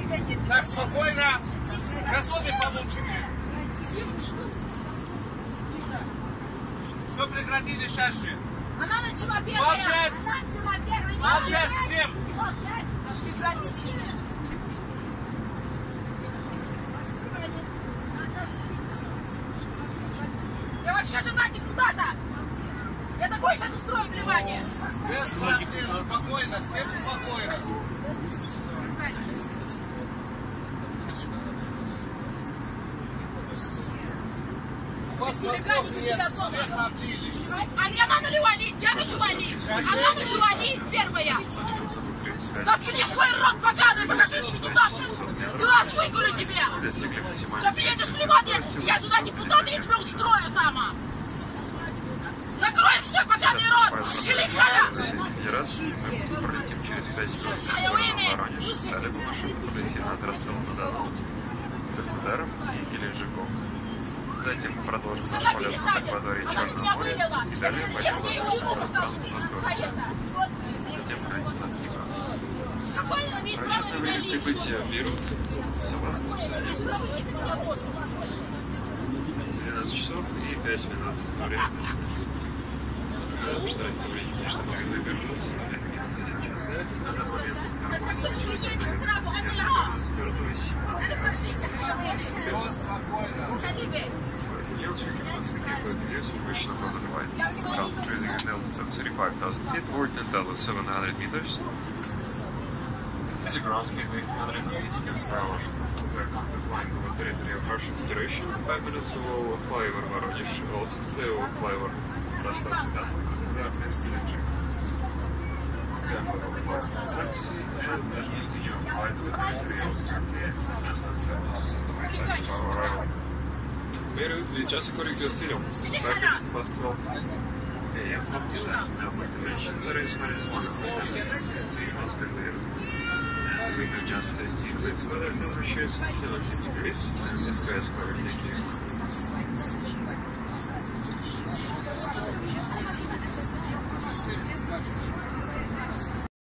Так, спокойно. Красоты помолчите. Все прекратили, шаши. Она начала первая. Молчать. Молчать всем. Прекратите. Я вас сейчас жена депутата. Я такое сейчас устрою плевание. Без проблем. Спокойно. Всем спокойно. У вас мозгов нет. Всех облили. Она налила лить. Я начала лить. Она начала лить первая. Заткни свой рот, поганый, покажи мне депутат сейчас. Глаз выкурю тебе. Что приедешь в Ливан, я сюда депутат, я тебя устрою там. Закрой себе поганый рот. Шелихара. Пролетим через 5 минут Далее мы можем подойти над Ростовом-на-Дону, Краснодаром и Геленджиком. Затем мы продолжим наш полет над акваторией Черного моря и далее пойдем по пространству Москвы. Затем пройдем над Днепром. Расчетное время прибытия в Бейрут согласно расписанию 12 часов и 5 минут. Время что разница времени между Москвой и Бейрутом составляет минус 1 час. На данный момент cruising at altitude of 35,000 feet or 10,700 meters. With a ground speed of 880 km per hour. We are currently flying over the territory of Russian Federation. 5 minutes will fly over Voronezh, also today will fly over Rostov-on-Don, Krasnodar and Gelendzhik. We are following the taxi and continue flight to the territory of Serbia and services of our arrival. Beirut, we just according to the schedule. 5 minutes past 12 a.m. There is very small Moscow and Beirut. We have just 18 days weather temperatures, 17 degrees, and the sky is cloudy.